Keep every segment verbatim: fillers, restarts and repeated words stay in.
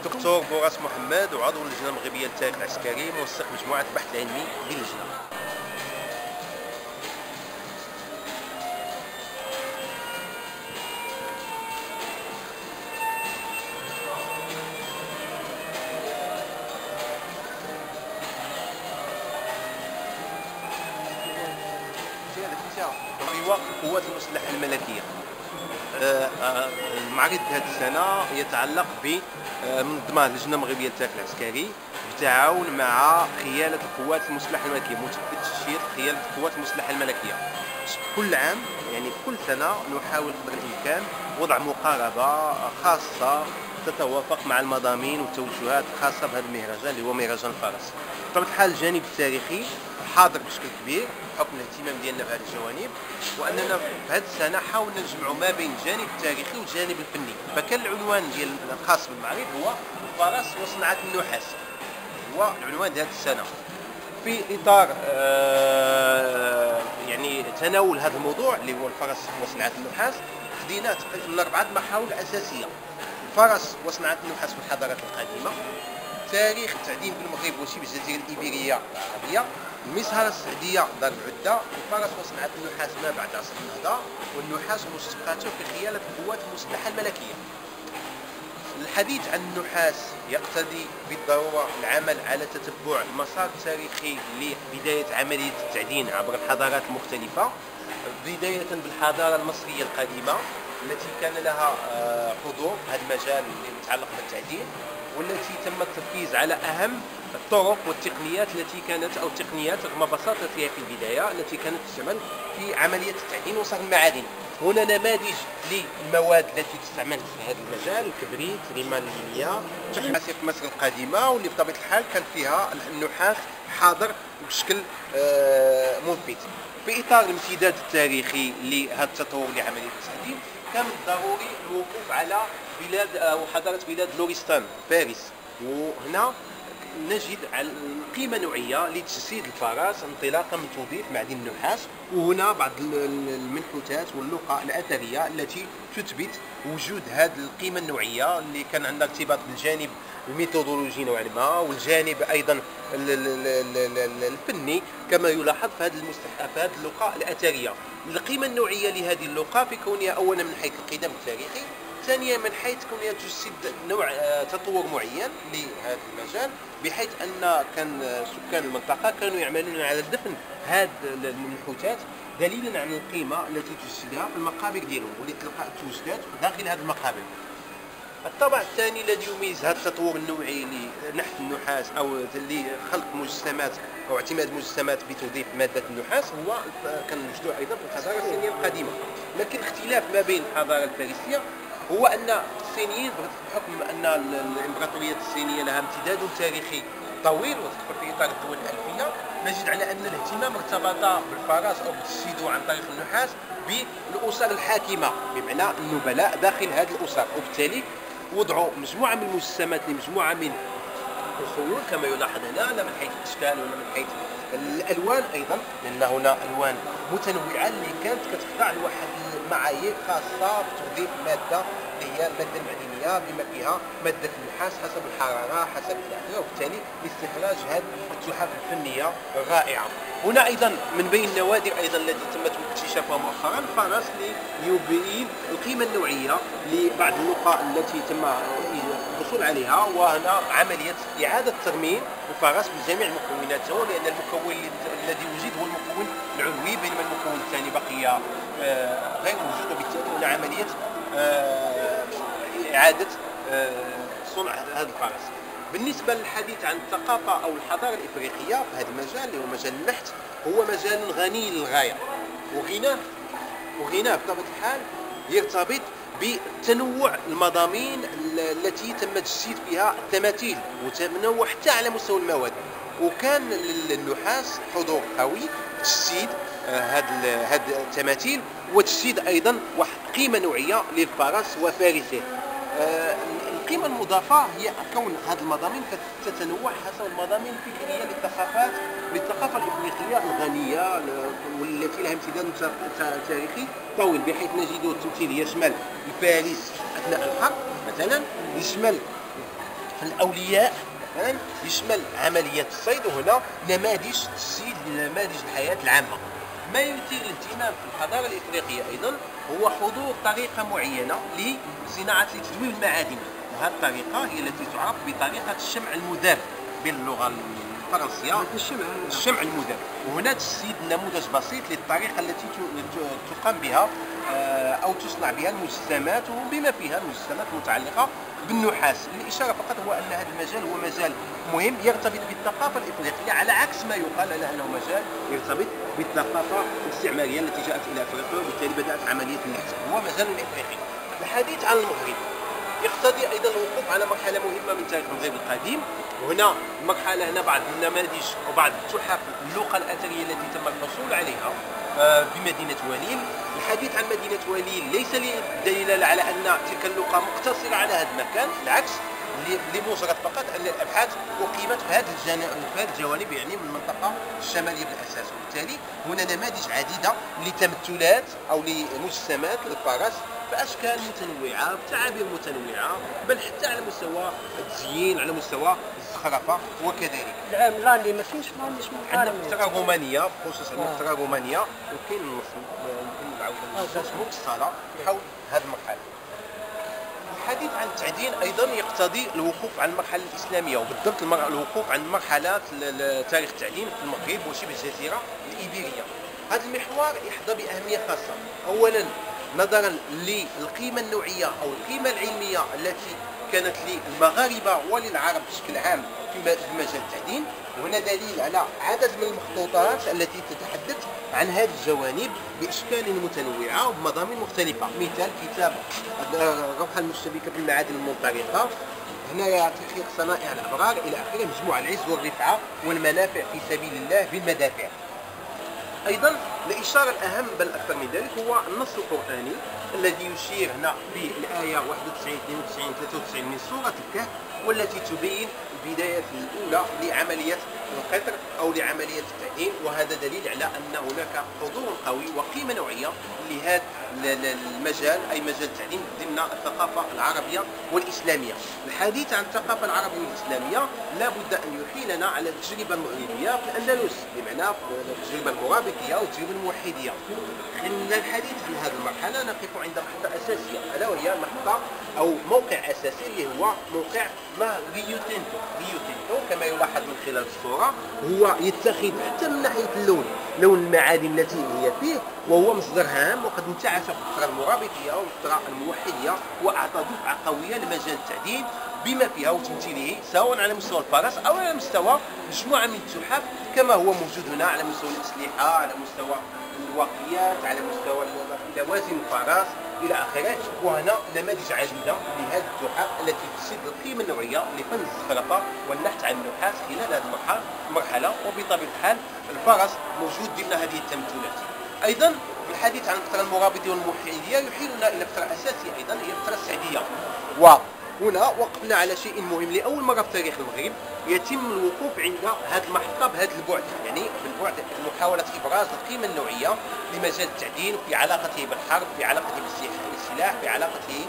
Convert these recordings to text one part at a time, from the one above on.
دكتور بوراس محمد وعضو اللجنة المغربية للتاريخ العسكري، منسق مجموعة البحث العلمي باللجنة. لواء القوات المسلحة الملكية. آه، آه، المعرض هذه السنة يتعلق بمنظمة اللجنة المغربية للتاريخ العسكري بالتعاون مع خيالة القوات المسلحة الملكية، مثبت تشكيل خيالة القوات المسلحة الملكية. كل عام يعني كل سنة نحاول قدر الإمكان وضع مقاربة خاصة تتوافق مع المضامين والتوجهات الخاصة بهذا المهرجان اللي هو مهرجان الفرس. بطبيعة الحال الجانب التاريخي حاضر بشكل كبير بحكم الاهتمام ديالنا بهذه الجوانب، واننا في هذه السنه حاولنا نجمعوا ما بين الجانب التاريخي والجانب الفني. فكان العنوان ديال الخاص بالمعرض هو الفرس وصناعه النحاس، هو العنوان ديال هذه السنه. في اطار آه يعني تناول هذا الموضوع اللي هو الفرس وصناعه النحاس، خدينا تقريبا اربعه محاور اساسيه: الفرس وصناعه النحاس في الحضارات القديمه، تاريخ التعدين بالمغرب وشبه الجزيره الإيبيرية العربية، المسهرة السعدية دار العدة، الفرس وصناعة النحاس ما بعد عصر النهضة، والنحاس ومشتقاته في خيالة القوات المسلحة الملكية. الحديث عن النحاس يقتضي بالضرورة العمل على تتبع المسار التاريخي لبداية عملية التعدين عبر الحضارات المختلفة، بداية بالحضارة المصرية القديمة التي كان لها حضور في هذا المجال المتعلق بالتعدين، والتي تم التركيز على أهم الطرق والتقنيات التي كانت أو التقنيات رغم بساطتها في البداية التي كانت تستعمل في عملية التعدين وصرف المعادن. هنا نماذج للمواد التي تستعمل في هذا المجال: الكبريت، رمال المياه، في مصر القديمة، واللي بطبيعة الحال كان فيها النحاس حاضر بشكل ملفت. في إطار الامتداد التاريخي لهذا التطور لعملية التعدين، كان ضروري الوقوف على بلاد أو حضارة بلاد لورستان فارس، وهنا نجد على قيمة نوعية لتجسيد الفرس انطلاقا من توظيف معدن النحاس، وهنا بعض المنحوتات واللقاء الأثرية التي تثبت وجود هذه القيمة النوعية اللي كان عندها ارتباط بالجانب الميثودولوجي نوعا ما، والجانب أيضا الفني كما يلاحظ في هذه المستحقات في هذه اللقاء الأثرية. القيمة النوعية لهذه اللقاء في كونها أولا من حيث القدم التاريخي، ثانيا من حيث كونها تجسد نوع تطور معين لهذا المجال، بحيث ان كان سكان المنطقه كانوا يعملون على دفن هذه المنحوتات دليلا على القيمه التي تجسدها في المقابر ديالهم، واللي تلقى توجدات داخل هذه المقابر. الطبع الثاني الذي يميز هذا التطور النوعي لنحت النحاس او لخلق مجسمات او اعتماد مجسمات بتوظيف ماده النحاس هو كان موجود ايضا في الحضاره الصينيه القديمه. لكن الاختلاف ما بين الحضاره الفارسيه هو ان الصينيين بحكم ان الامبراطوريه الصينيه لها امتداد تاريخي طويل وتدخل في اطار الدول الالفيه، نجد على ان الاهتمام ارتبط بالفرس او بالتجسيد عن طريق النحاس بالاسر الحاكمه، بمعنى النبلاء داخل هذه الاسر، وبالتالي وضعوا مجموعه من المجسمات لمجموعه من الخيول كما يلاحظ هنا، لا من حيث الاشكال ولا من حيث الالوان ايضا، لان هنا الوان متنوعه اللي كانت كتخضع لواحد المعايير خاصه بتوظيف ماده اللي هي الماده المعدنيه بما فيها ماده النحاس حسب الحراره حسب الاحتياج، وبالتالي لاستخراج هذه التحف الفنيه الرائعه. هنا ايضا من بين النوادر ايضا التي تم اكتشافها مؤخرا الفرس ليبين القيمه النوعيه لبعض اللقاء التي تم الحصول عليها، وهنا عمليه اعاده ترميم الفرس بجميع المكونات، لان المكون الذي وجد هو المكون العلوي بينما المكون الثاني بقي غير موجود، وبالتالي هنا عمليه اعاده صنع هذا الفرس. بالنسبه للحديث عن الثقافه او الحضاره الافريقيه في هذا المجال اللي هو مجال النحت، هو مجال غني للغايه، وغناه وغناه بطبيعه الحال يرتبط بتنوع المضامين التي تم تجسيد فيها التماثيل، وتنوع حتى على مستوى المواد، وكان للنحاس حضور قوي تجسيد هذه هذه التماثيل، وتجسيد ايضا واحد قيمه نوعيه للفرس وفارسه. القيمة المضافة هي كون هذه المضامين تتنوع حسب المضامين الفكرية للثقافات للثقافة الإفريقية الغنية والتي لها امتداد تاريخي طويل، بحيث نجد التمثيل يشمل الفارس أثناء الحرب مثلا، يشمل الأولياء مثلا يشمل عملية الصيد، وهنا نماذج تسييد لنماذج الحياة العامة. ما يثير الاهتمام في الحضارة الإفريقية أيضا هو حضور طريقة معينة لصناعة لتدوير المعادن، وهذه الطريقة هي التي تعرف بطريقة الشمع المذاب باللغة الفرنسية، الشمع الشمع المذاب. وهنا تسيد نموذج بسيط للطريقة التي تقام بها أو تصنع بها المجسمات، وبما فيها المجسمات المتعلقة بالنحاس. الإشارة فقط هو أن هذا المجال هو مجال مهم يرتبط بالثقافة الإفريقية، على عكس ما يقال على أنه مجال يرتبط بالثقافة الاستعمارية التي جاءت إلى أفريقيا، وبالتالي بدأت عملية النحت. هو مجال إفريقي. الحديث عن المغرب يقتضي أيضا الوقوف على مرحلة مهمة من تاريخ المغرب القديم، وهنا المرحلة هنا بعض النماذج وبعض التحف اللوقة الأثرية التي تم الحصول عليها بمدينة وليل. الحديث عن مدينة وليل ليس للدلالة على أن تلك اللوقة مقتصرة على هذا المكان، بالعكس لمجرد فقط أن الأبحاث أقيمت في هذه في هذه الجوانب، يعني من المنطقة الشمالية بالأساس. وبالتالي هنا نماذج عديدة لتمثلات أو لمجسمات للفرس بأشكال متنوعة بتعابير متنوعة، بل حتى على مستوى التزيين، على مستوى الزخرفة وكذلك. العام لا اللي ما فيش ما عنديش عندنا الفترة الرومانية، بخصوص الفترة الرومانية، وكاين يمكن نعاود مفصلة حول هذه المرحلة. الحديث عن التعدين أيضا يقتضي الوقوف عن المرحلة الإسلامية، وبالضبط الوقوف عن مرحلة تاريخ التعدين في المغرب وشبه الجزيرة الإيبيرية. هذا المحور يحظى بأهمية خاصة، أولا نظرا للقيمة النوعية أو القيمة العلمية التي كانت للمغاربة وللعرب بشكل عام في مجال التعدين، وهنا دليل على عدد من المخطوطات التي تتحدث عن هذه الجوانب بأشكال متنوعة وبمضامين مختلفة. مثال كتاب الروحة المشتبكة في المعادن المنطلقة، هنا تحقيق صنائع الأبرار إلى آخره، مجموع العز والرفعة والمنافع في سبيل الله بالمدافع. أيضا الإشارة الأهم بل أكثر من ذلك هو النص القرآني الذي يشير هنا بالآية واحد وتسعين اثنين وتسعين ثلاثة وتسعين من سورة الكهف، والتي تبين البداية الأولى لعملية القطر أو لعملية التعدين، وهذا دليل على أن هناك حضور قوي وقيمة نوعية لهذا المجال، أي مجال التعدين ضمن الثقافة العربية والإسلامية. الحديث عن الثقافة العربية والإسلامية لا بد أن يحيلنا على التجربة المغربية في الأندلس، بمعنى التجربة المرابطية والتجربة الموحدية. عند الحديث عن هذه المرحلة نقف عند محطة أساسية، ألا وهي محطة أو موقع أساسي اللي هو موقع ما ريو تينتو. ريو تينتو كما يلاحظ من خلال الصورة هو يتخذ حتى من ناحية اللون، لون المعادن التي هي فيه، وهو مصدر هام وقد انتعش في الفترة المرابطية والفترة الموحدية، وأعطى دفعة قوية لمجال التعدين بما فيها وتمثيله سواء على مستوى الفرس أو على مستوى مجموعة من التحف كما هو موجود هنا على مستوى الأسلحة، على مستوى الواقيات، على مستوى لوازم الفرس إلى آخره. وهنا نماذج عديدة لهذه التحف التي تسد القيمة النوعية لفن الزخرفة والنحت عن النحاس خلال هذه المرحلة، وبطبيعة الحال الفرس موجود ضمن هذه التمثيلات. أيضا الحديث عن الفترة المرابطية والموحدية يحيلنا إلى فترة أساسية أيضا هي الفترة السعدية، وهنا وقفنا على شيء مهم. لأول مرة في تاريخ المغرب يتم الوقوف عند هذه المحطة بهذا البعد، يعني بالبعد محاولة إبراز القيمة النوعية لمجال التعدين في علاقته بالحرب، في علاقته بالسلاح، في علاقته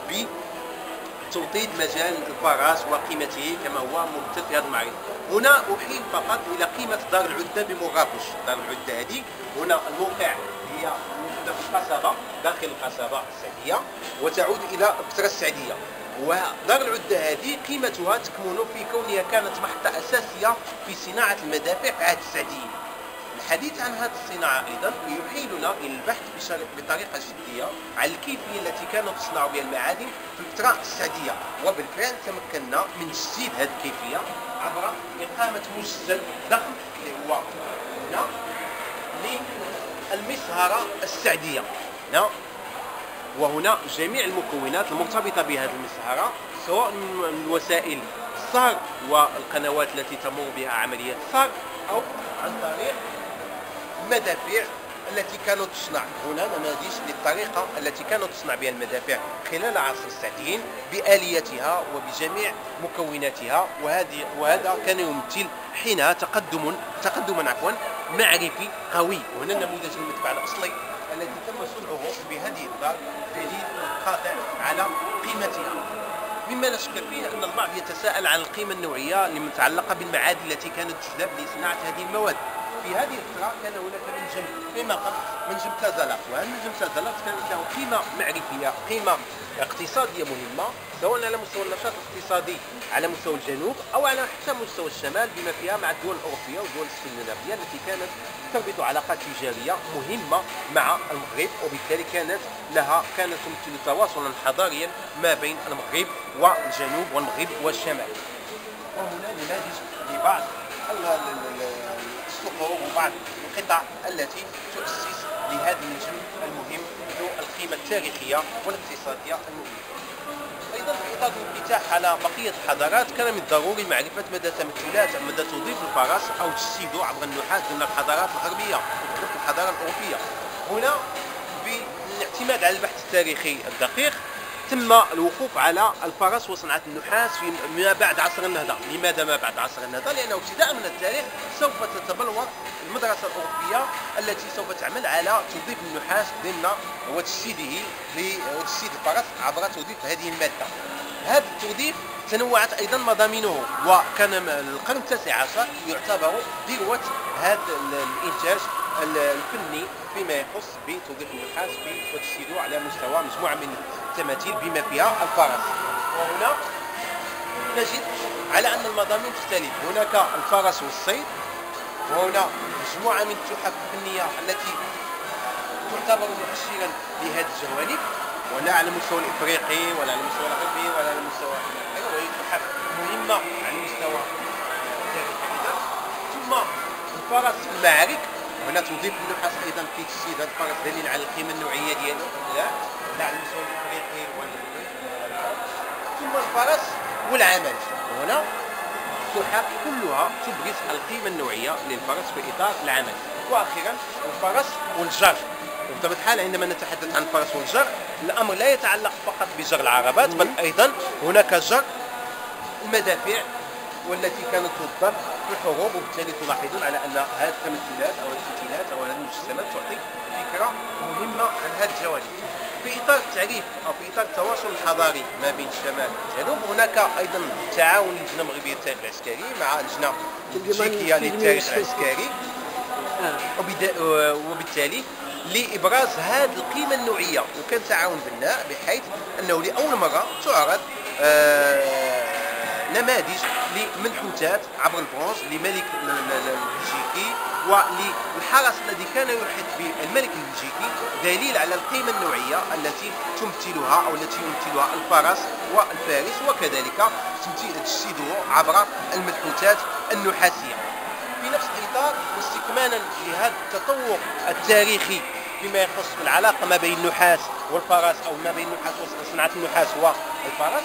بتوطيد مجال الفرس وقيمته كما هو ممتد في هذا المعرض. هنا أحيل فقط إلى قيمة دار العدة بمراكش. دار العدة هذه هنا الموقع هي موجودة في القصبة، داخل القصبة السعدية، وتعود إلى الفترة السعدية. ودار العدة هذه قيمتها تكمن في كونها كانت محطة أساسية في صناعة المدافع في عهد السعديين. الحديث عن هذه الصناعة أيضا يحيلنا إلى البحث بطريقة جدية على الكيفية التي كانت تصنع بها المعادن في الفترة السعدية، وبالفعل تمكنا من تجسيد هذه الكيفية عبر إقامة مسجل ضخم اللي هو هنا للمسهرة السعدية. هنا وهنا جميع المكونات المرتبطة بهذه المسهرة، سواء من وسائل الصهر والقنوات التي تمر بها عملية الصهر، أو عن طريق المدافع التي كانت تصنع. هنا نماذج للطريقة التي كانت تصنع بها المدافع خلال عصر السعديين بآليتها وبجميع مكوناتها، وهذه وهذا كان يمثل حينها تقدم تقدما عفوا معرفي قوي. وهنا نموذج المدفع الأصلي الذي تم صنعه بهذه الدار دليل قاطع على قيمتها. مما لا شك فيه أن البعض يتساءل عن القيمة النوعية المتعلقة بالمعادن التي كانت تجلب لصناعة هذه المواد. في هذه الفترة كان هناك منجم قيمة منجم كازالات، وهذا المنجم كازالات كانت له قيمة معرفية، قيمة اقتصادية مهمة، سواء على مستوى النشاط الاقتصادي على مستوى الجنوب أو على حتى مستوى الشمال، بما فيها مع الدول الأوروبية والدول الاسكندنافية التي كانت تربط علاقات تجارية مهمة مع المغرب، وبالتالي كانت لها كانت تمثل تواصلا حضاريا ما بين المغرب والجنوب والمغرب والشمال. وهنا نماذج لبعض الصخور وبعض القطع التي تؤسس لهذا النجم المهم ذو القيمة التاريخية والاقتصادية المهمة. أيضا في إطار الانفتاح على بقية الحضارات كان من الضروري معرفة مدى تمثلات مدى توظيف الفرس أو تجسيده عبر النحاس ضمن الحضارات الغربية وفي الحضارة الأوروبية. هنا بالاعتماد على البحث التاريخي الدقيق تم الوقوف على الفرس وصناعة النحاس في ما بعد عصر النهضة. لماذا ما بعد عصر النهضة؟ لأنه ابتداء من التاريخ سوف تتبلور المدرسة الأوروبية التي سوف تعمل على توظيف النحاس ضمن وتجسيده لتجسيد الفرس عبر توظيف هذه المادة. هذا التوظيف تنوعت أيضا مضامينه، وكان القرن التاسع عشر يعتبر ذروة هذا الإنتاج الفني فيما يخص بتوظيف النحاس في وتجسيده على مستوى مجموعة من التماثيل بما فيها الفرس. وهنا نجد على أن المضامين تختلف، هناك الفرس والصيد، وهنا مجموعة من التحف الفنية التي تعتبر مؤشرا لهذه الجوانب، ولا على المستوى الإفريقي ولا على المستوى الغربي ولا على المستوى الأمريكي، وهي تحف مهمة على المستوى التاريخي. ثم الفرس في المعارك، هنا توظيف النحاس ايضا في تجسيد هذا الفرس دليل على القيمه النوعيه ديالو، لا لا على المستوى الافريقي ولا. ثم الفرس والعمل، هنا تحف كلها تبرز القيمه النوعيه للفرس في اطار العمل. واخيرا الفرس والجر، وبطبيعه الحال عندما نتحدث عن الفرس والجر الامر لا يتعلق فقط بجر العربات، بل ايضا هناك جر المدافع والتي كانت تضرب في الحروب، وبالتالي تلاحظون على ان هذه التمثيلات او الفتيلات او هذه المجسمات تعطي فكره مهمه عن هذه الجوانب. في اطار التعريف او في اطار التواصل الحضاري ما بين الشمال والجنوب، هناك ايضا تعاون اللجنه المغربيه للتاريخ العسكري مع اللجنه البلجيكيه للتاريخ العسكري، وبالتالي لابراز هذه القيمه النوعيه، وكان تعاون بناء بحيث انه لاول مره تعرض آه نماذج لمنحوتات عبر البرونز لملك البلجيكي وللحرس الذي كان يحيط به الملك البلجيكي، دليل على القيمة النوعية التي تمثلها أو التي يمثلها الفرس والفارس، وكذلك تجسيده عبر المنحوتات النحاسية. في نفس الإطار واستكمالا لهذا التطور التاريخي فيما يخص العلاقة ما بين النحاس والفرس أو ما بين النحاس وصناعة النحاس والفرس،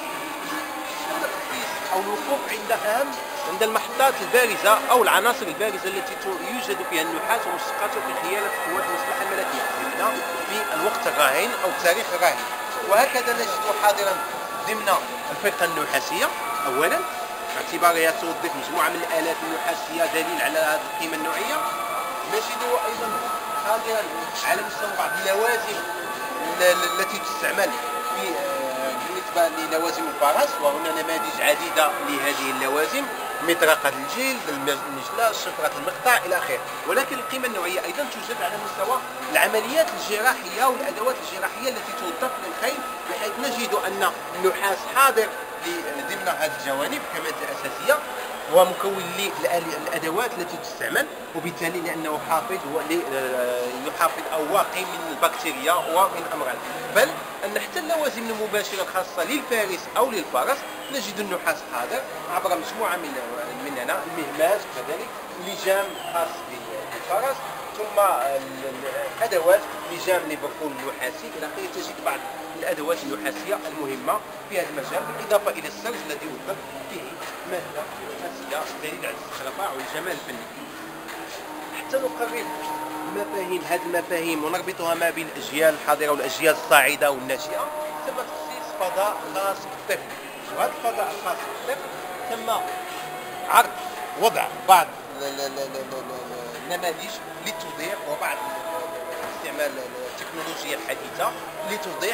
أو الوقوف عند أهم عند المحطات البارزة أو العناصر البارزة التي يوجد فيها النحاس ومشتقاته في خيانة قوات المسلحة الملكية في الوقت الراهن أو التاريخ الراهن. وهكذا نجد حاضرا ضمن الفرقة النحاسية أولا باعتبارها توظف مجموعة من الآلات النحاسية دليل على هذه القيمة النوعية. نجد أيضا حاضرا على مستوى بعض اللوازم التي تستعمل في بالنسبة للوازم الفرس، وهنا نماذج عديدة لهذه اللوازم، مطرقة الجلد، المجلة، شفرة المقطع إلى آخره. ولكن القيمة النوعية أيضا توجد على مستوى العمليات الجراحية والأدوات الجراحية التي توظف للخيل، بحيث نجد أن النحاس حاضر ضمن هذه الجوانب كمادة أساسية ومكون للأدوات التي تستعمل، وبالتالي لأنه حافظ يحافظ أو واقي من البكتيريا ومن الأمراض. بل أن حتى اللوازم المباشرة الخاصة للفارس أو للفرس نجد النحاس حاضر عبر مجموعة من مننا، المهماز كذلك، لجام خاص بالفرس، ثم الأدوات لجام ليفربول النحاسي إلى آخره. تجد بعض الأدوات النحاسية المهمة في هذا المجال، بالإضافة إلى السرج الذي وظف فيه مادة نحاسية دليل على الاستشراف والجمال الفني. حتى نقرر مفاهيم هذه المفاهيم ونربطها ما بين الأجيال الحاضرة والأجيال الصاعدة والناشئة، تم تخصيص فضاء خاص بالطفل. وهذا الفضاء الخاص بالطفل تم عرض وضع بعض النماذج للتوضيح وبعض استعمال التكنولوجيا الحديثة لتوضيح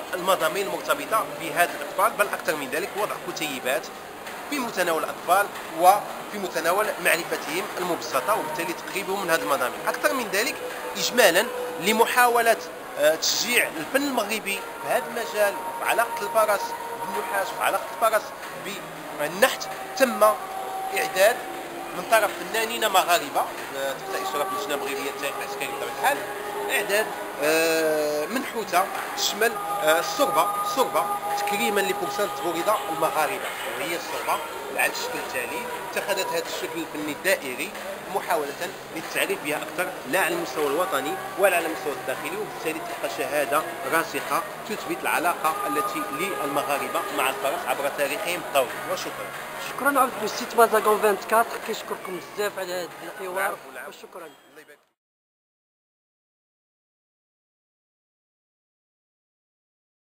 المضامين المرتبطه بهذه الاطفال، بل اكثر من ذلك وضع كتيبات في متناول الاطفال وفي متناول معرفتهم المبسطه، وبالتالي تقريبهم من هذه المضامين. اكثر من ذلك اجمالا لمحاوله تشجيع الفن المغربي في هذا المجال، وفي علاقه الفرس بالنحاس وفي علاقه الفرس بالنحت، تم اعداد من طرف فنانين مغاربه تحت اشراف اللجنه المغربيه للتاريخ العسكري بطبيعه الحال، اعداد منحوته تشمل الصربه الصربه تكريما لفرسان التبوريده المغاربه، وهي الصربه على الشكل التالي. اتخذت هذا الشكل الفني الدائري محاوله للتعريف بها اكثر، لا على المستوى الوطني ولا على المستوى الداخلي، وبالتالي تبقى شهاده راسخه تثبت العلاقه التي للمغاربه مع الفرس عبر تاريخهم الطويل. وشكرا. شكرا عبد السيد بازاكون أربعة وعشرين، كيشكركم بزاف على هذا الحوار، وشكرا.